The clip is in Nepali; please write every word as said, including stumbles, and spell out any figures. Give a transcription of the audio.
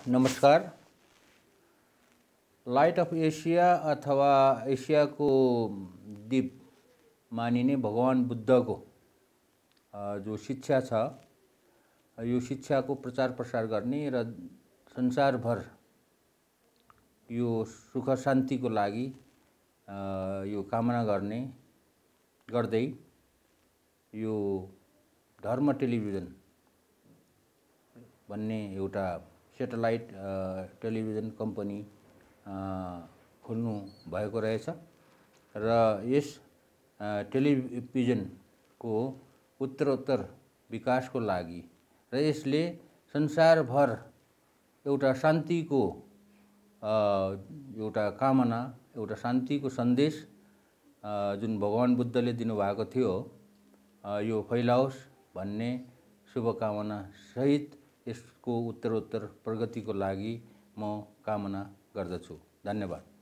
नमस्कार। लाइट अफ एशिया अथवा एशियाको दीप मानिने भगवान बुद्धको जो शिक्षा छ यो शिक्षाको प्रचार प्रसार गर्ने र संसारभर यो सुख शान्तिको लागि यो कामना गर्ने गर्दै यो धर्म टेलिभिजन भन्ने एउटा सेटेलाइट टेलिभिजन कम्पनी खोल्नु भएको रहेछ र यस टेलिभिजनको उत्तरोत्तर विकासको लागि र यसले संसारभर एउटा शान्तिको एउटा कामना एउटा शान्तिको सन्देश जुन भगवान बुद्धले दिनुभएको थियो यो फैलाओस् भन्ने शुभकामना सहित यसको उत्तरोत्तर प्रगतिको लागि म कामना गर्दछु। धन्यवाद।